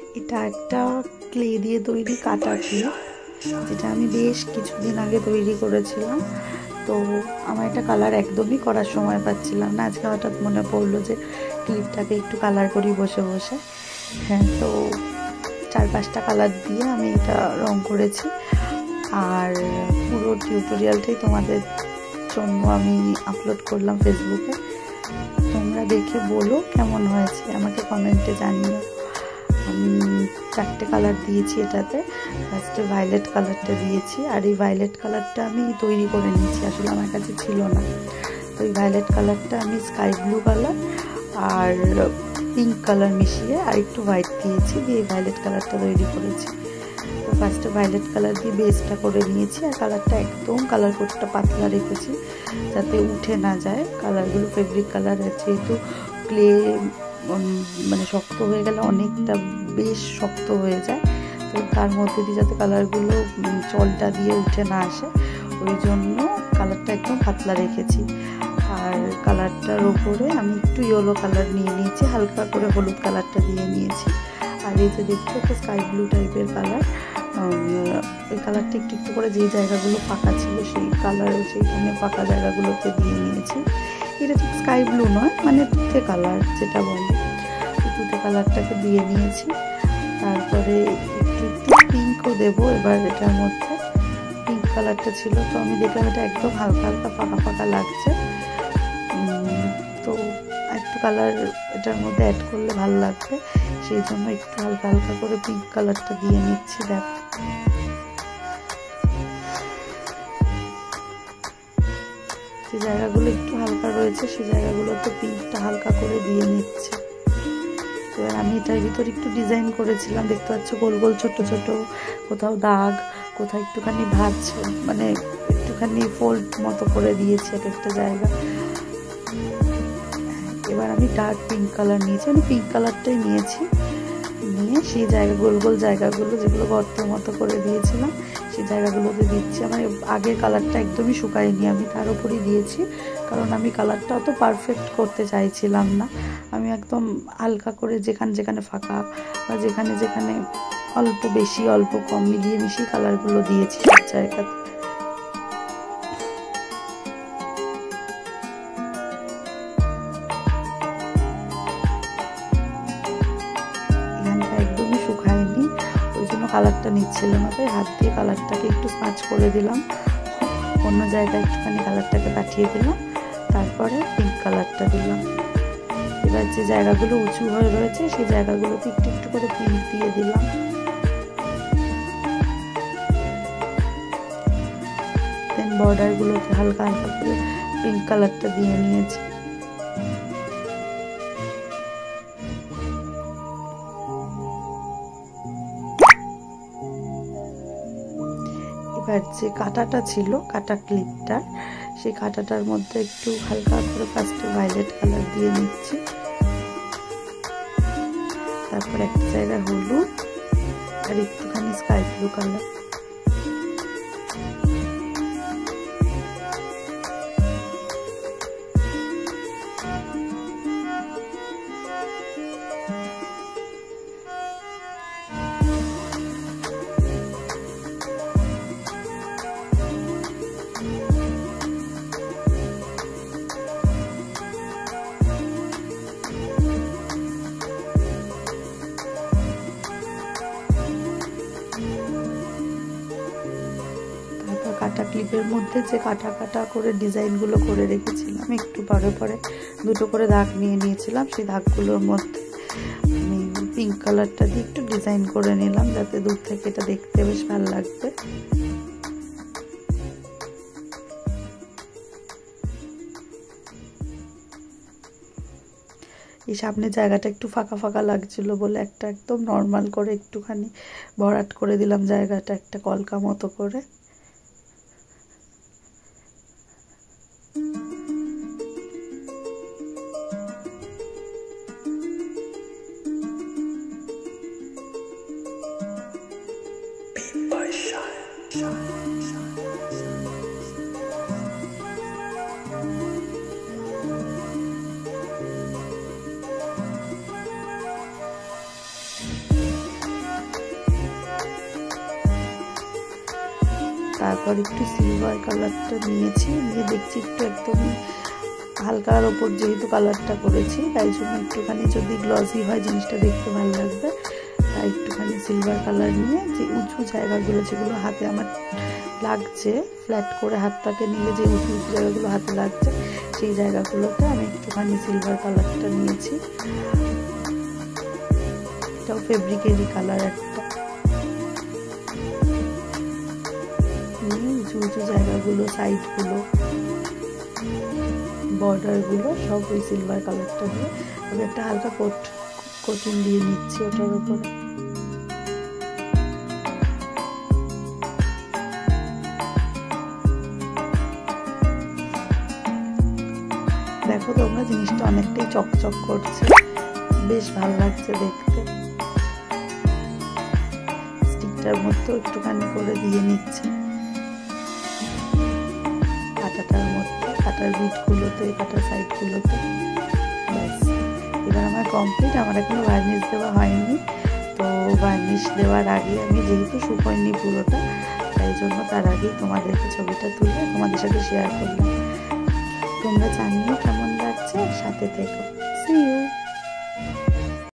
এটা একটা ক্লে দিয়ে তৈরি কাটা ক্লে, যেটা আমি বেশ কিছুদিন আগে তৈরি করেছিলাম। তো আমার এটা কালার একদমই করার সময় পাচ্ছিলাম না, আজকে হঠাৎ মনে পড়লো যে ক্লিপটাকে একটু কালার করি বসে বসে। হ্যাঁ, তো 4-5টা কালার দিয়ে আমি এটা রং করেছি। আর পুরো টিউটোরিয়ালটাই তোমাদের জন্য আমি আপলোড করলাম ফেসবুকে। তোমরা দেখে বলো কেমন হয়েছে, আমাকে কমেন্টে জানিও। আমি 4টে কালার দিয়েছি এটাতে। ফার্স্টে ভায়োলেট কালারটা দিয়েছি, আর এই ভায়োলেট কালারটা আমি তৈরি করে নিয়েছি, আসলে আমার কাছে ছিল না। তো এই ভায়োলেট কালারটা আমি স্কাই ব্লু কালার আর পিঙ্ক কালার মিশিয়ে আর একটু হোয়াইট দিয়েছি, দিয়ে ভায়োলেট কালারটা তৈরি করেছি। তো ফার্স্টে ভায়োলেট কালার দিয়ে বেসটা করে নিয়েছি, আর কালারটা একদম কালার কোডটা পাতলা রেখেছি যাতে উঠে না যায় কালারগুলো। ফেব্রিক কালার যেহেতু ক্লে মানে শক্ত হয়ে গেলে অনেকটা বেশ শক্ত হয়ে যায়, তো তার মধ্যে দিয়ে যাতে কালারগুলো জলটা দিয়ে উঠে না আসে, ওই জন্য কালারটা একদম পাতলা রেখেছি। আর কালারটার ওপরে আমি একটু ইয়েলো কালার নিয়ে নিয়েছি, হালকা করে হলুদ কালারটা দিয়ে নিয়েছি। আর এই যে দেখছো একটা স্কাই ব্লু টাইপের কালার, ওই কালারটা একটু একটু করে যেই জায়গাগুলো ফাঁকা ছিল সেই কালার সেইখানে ফাঁকা জায়গাগুলোতে দিয়ে নিয়েছি। এটা ঠিক স্কাই ব্লু নয়, মানে তুতে কালার যেটা বলে, তুতে কালারটাকে দিয়ে নিয়েছি। তারপরে একটু একটু পিঙ্কও দেবো এবার এটার মধ্যে। পিঙ্ক কালারটা ছিল, তো আমি দেখলাম এটা একদম হালকা হালকা ফাঁকা ফাঁকা লাগছে, তো একটু কালার এটার মধ্যে অ্যাড করলে ভালো লাগবে, সেই জন্য একটু হালকা হালকা করে পিঙ্ক কালারটা দিয়ে নিচ্ছি। দেখো যে জায়গাগুলো একটু হালকা রয়েছে সেই জায়গাগুলোতে পিঙ্কটা হালকা করে দিয়ে নিচ্ছে। এবার আমি এটার ভিতর একটু ডিজাইন করেছিলাম, দেখতে পাচ্ছ গোল গোল ছোট ছোট, কোথাও দাগ, কোথাও একটুখানি ভাঁজ, মানে একটুখানি ফোল্ড মতো করে দিয়েছি এক একটা জায়গা। এবার আমি ডার্ক পিঙ্ক কালার নিয়েছি, আমি পিঙ্ক কালারটাই নিয়েছি, নিয়ে সেই জায়গা গোল গোল জায়গাগুলো যেগুলো গর্তের মতো করে দিয়েছিলাম সেই জায়গাগুলোতে দিচ্ছি। আমার আগের কালারটা একদমই শুকায়নি, আমি তার উপরই দিয়েছি, কারণ আমি কালারটা অত পারফেক্ট করতে চাইছিলাম না। আমি একদম হালকা করে যেখানে যেখানে ফাঁকা বা যেখানে যেখানে অল্প বেশি অল্প কম মিলিয়ে মিশিয়ে কালারগুলো দিয়েছি সব জায়গাতে। একদমই শুকায়নি, ওই জন্য কালারটা নিচ্ছিল না, তাই হাত দিয়ে কালারটাকে একটু স্মাচ করে দিলাম, অন্য জায়গায় একটুখানি কালারটাকে পাঠিয়ে দিলাম, তারপরে পিঙ্ক কালারটা দিলাম। এবার যে জায়গাগুলো উঁচু হয়ে রয়েছে সেই জায়গাগুলোতে একটু একটু করে পিঙ্ক দিয়ে দিলাম। দেন বর্ডারগুলোতে হালকা হালকা করে পিঙ্ক কালারটা দিয়ে নিয়েছি। এবার যে কাঁটাটা ছিল কাঁটা ক্লিপটার, সেই কাঁটাটার মধ্যে একটু হালকা করে ফার্স্টে ভায়োলেট কালার দিয়ে নিচ্ছি, তারপর একটা জায়গায় হলুদ আর একটুখানি স্কাই ব্লু কালার। কাটা ক্লিপের মধ্যে যে কাটা কাটা করে ডিজাইনগুলো করে রেখেছিলাম, একটু পরে পরে দুটো করে দাগ নিয়ে নিয়েছিলাম, সেই দাগগুলোর মধ্যে আমি পিঙ্ক কালারটা দিয়ে একটু ডিজাইন করে নিলাম যাতে দূর থেকে এটা দেখতে বেশ ভালো লাগবে। এই সামনের জায়গাটা একটু ফাঁকা ফাঁকা লাগছিল বলে একটা একদম নর্মাল করে একটুখানি ভরাট করে দিলাম জায়গাটা, একটা কলকা মতো করে। তারপর একটু সিলভার কালারটা নিয়েছি, নিয়ে দেখছি একটু একদমই হালকার ওপর যেহেতু কালারটা করেছি, তাই জন্য একটুখানি যদি গ্লসি হয় জিনিসটা দেখতে ভালো লাগবে, তাই একটুখানি সিলভার কালার নিয়ে যে উঁচু জায়গাগুলো যেগুলো হাতে আমার লাগছে, ফ্ল্যাট করে হাতটাকে নিলে যে উঁচু উঁচু জায়গাগুলো হাতে লাগছে সেই জায়গাগুলোতে আমি একটুখানি সিলভার কালারটা নিয়েছি। এটাও ফেব্রিকেরই কালার একটা, উঁচু উঁচু জায়গাগুলো, সাইডগুলো, বর্ডারগুলো সব ওই সিলভার কালারটা দিয়ে আমি একটা হালকা কোটিং দিয়ে নিচ্ছি ওটার উপরে। দেখো তোমরা জিনিসটা অনেকটাই চকচক করছে, বেশ ভালো লাগছে দেখতে। স্টিকটার মধ্যে একটুখানি করে দিয়ে নিচ্ছি কাঁটাটার মধ্যে, কাঁটার বিটগুলোতে, কাঁটার সাইডগুলোতে। ব্যাস এবার আমার কমপ্লিট। আমার এখনো ভার্নিশ দেওয়া হয়নি, তো ভার্নিশ দেওয়ার আগে আমি যেহেতু শুকোয়নি পুরোটা, তাই জন্য তার আগেই তোমাদেরকে ছবিটা তুলে তোমাদের সাথে শেয়ার করলাম। তোমরা জানিও কেমন লাগছে, সাথে থেকো। See you.